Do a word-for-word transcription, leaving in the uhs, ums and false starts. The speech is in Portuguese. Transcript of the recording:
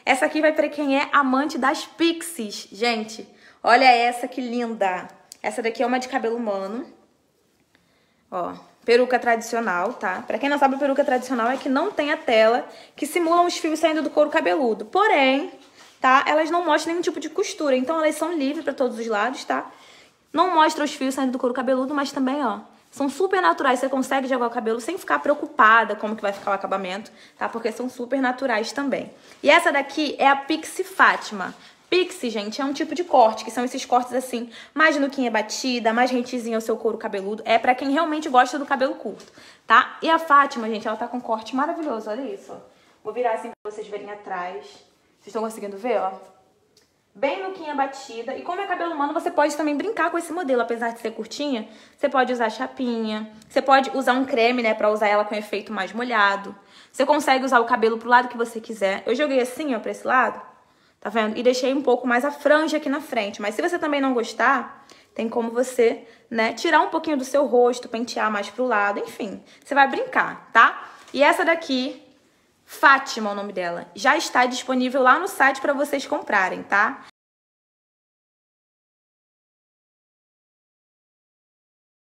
Essa aqui vai pra quem é amante das pixies. Gente, olha essa que linda. Essa daqui é uma de cabelo humano. Ó, peruca tradicional, tá? Pra quem não sabe, a peruca tradicional é que não tem a tela, que simulam os fios saindo do couro cabeludo. Porém, tá? Elas não mostram nenhum tipo de costura, então elas são livres pra todos os lados, tá? Não mostra os fios saindo do couro cabeludo, mas também, ó, são super naturais. Você consegue jogar o cabelo sem ficar preocupada como que vai ficar o acabamento, tá? Porque são super naturais também. E essa daqui é a Pixie Fátima. Pixie, gente, é um tipo de corte, que são esses cortes assim, mais nuquinha batida, mais rentezinho ao seu couro cabeludo. É pra quem realmente gosta do cabelo curto, tá? E a Fátima, gente, ela tá com um corte maravilhoso, olha isso, ó. Vou virar assim pra vocês verem atrás. Vocês estão conseguindo ver, ó? Bem nuquinha batida. E como é cabelo humano, você pode também brincar com esse modelo. Apesar de ser curtinha, você pode usar chapinha. Você pode usar um creme, né, pra usar ela com efeito mais molhado. Você consegue usar o cabelo pro lado que você quiser. Eu joguei assim, ó, pra esse lado. Tá vendo? E deixei um pouco mais a franja aqui na frente. Mas se você também não gostar, tem como você, né, tirar um pouquinho do seu rosto, pentear mais pro lado. Enfim, você vai brincar, tá? E essa daqui... Fátima é o nome dela. Já está disponível lá no site para vocês comprarem, tá?